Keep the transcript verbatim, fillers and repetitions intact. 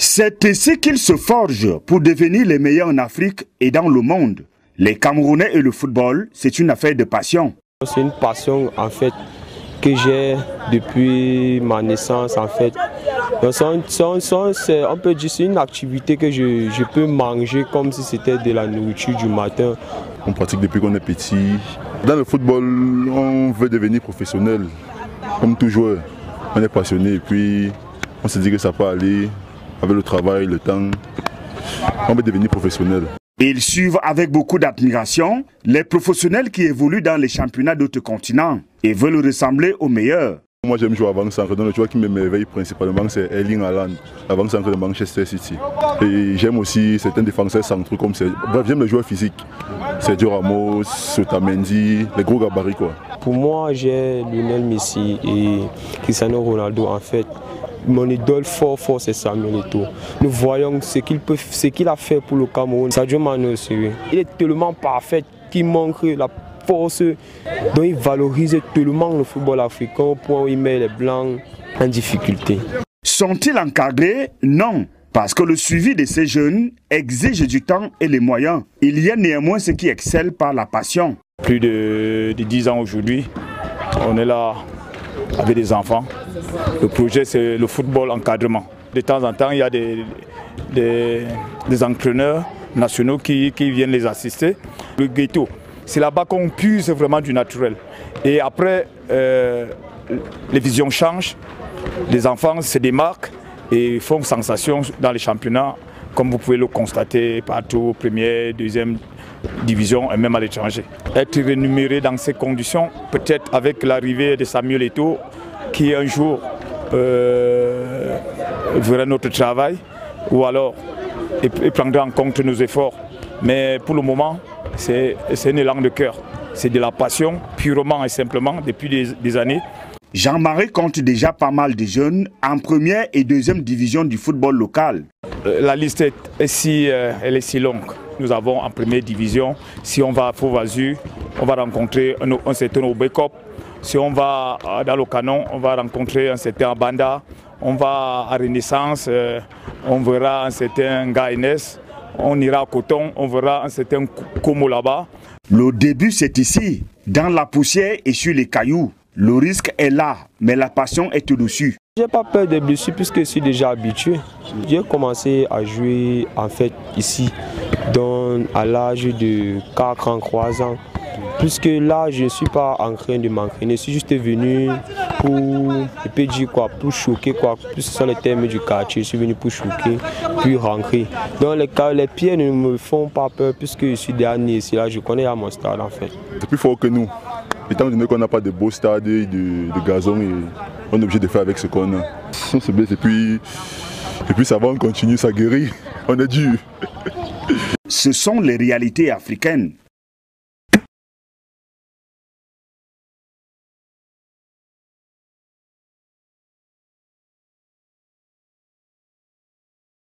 C'est ici qu'ils se forgent pour devenir les meilleurs en Afrique et dans le monde. Les Camerounais et le football, c'est une affaire de passion. C'est une passion en fait que j'ai depuis ma naissance en fait. Donc, c'est, on peut dire c'est une activité que je, je peux manger comme si c'était de la nourriture du matin. On pratique depuis qu'on est petit. Dans le football, on veut devenir professionnel. Comme tout joueur, on est passionné et puis on se dit que ça peut aller avec le travail, le temps. On veut devenir professionnel. Ils suivent avec beaucoup d'admiration les professionnels qui évoluent dans les championnats d'autres continents et veulent ressembler aux meilleurs. Moi j'aime jouer avant-centre, donc le joueur qui me merveille principalement c'est Erling Haaland, avant-centre de Manchester City. Et j'aime aussi certains défenseurs centraux comme c'est... Bref, j'aime les joueurs physiques. Sergio Ramos, Otamendi, les gros gabarits quoi. Pour moi j'ai Lionel Messi et Cristiano Ronaldo en fait. Mon idole fort fort c'est Samuel Eto'o. Nous voyons ce qu'il peut, ce qu'il a fait pour le Cameroun. Sadio Mané aussi. Il est tellement parfait qu'il manque la force. Donc il valorise tellement le football africain au point où il met les Blancs en difficulté. Sont-ils encadrés? Non. Parce que le suivi de ces jeunes exige du temps et les moyens. Il y a néanmoins ceux qui excellent par la passion. Plus de, de dix ans aujourd'hui, on est là avec des enfants. Le projet c'est le football encadrement. De temps en temps il y a des, des, des entraîneurs nationaux qui, qui viennent les assister. Le ghetto, c'est là-bas qu'on puise vraiment du naturel. Et après, euh, les visions changent, les enfants se démarquent et font sensation dans les championnats, comme vous pouvez le constater partout, première, deuxième division et même à l'étranger. Être rémunéré dans ces conditions, peut-être avec l'arrivée de Samuel Eto'o, qui un jour euh, verra notre travail, ou alors il prendra en compte nos efforts. Mais pour le moment, c'est un élan de cœur. C'est de la passion, purement et simplement, depuis des, des années. Jean-Marie compte déjà pas mal de jeunes en première et deuxième division du football local. La liste est, est si, euh, elle est si longue. Nous avons en première division, si on va à Faux-Vazur, on va rencontrer un, un certain Obekop. Si on va dans le Canon, on va rencontrer un certain Banda. On va à Renaissance, euh, on verra un certain Gaïnès. On ira à Coton, on verra un certain Como là-bas. Le début c'est ici, dans la poussière et sur les cailloux. Le risque est là, mais la passion est au-dessus. J'ai pas peur des blessures puisque je suis déjà habitué. J'ai commencé à jouer en fait ici, dans, à l'âge de quatre ans, trois ans. Puisque là, je ne suis pas en train de m'entraîner, je suis juste venu pour, je peux dire quoi, pour choquer quoi. Plus ce sont les termes du quartier, je suis venu pour choquer, puis rentrer. Donc les, les pieds ne me font pas peur puisque je suis dernier ici, là je connais à mon stade en fait. C'est plus fort que nous. Étant donné qu'on n'a pas de beaux stades, de, de gazon, et on est obligé de faire avec ce qu'on a. On se blesse et puis, et puis ça va, on continue, ça guérit. On est dur. Ce sont les réalités africaines.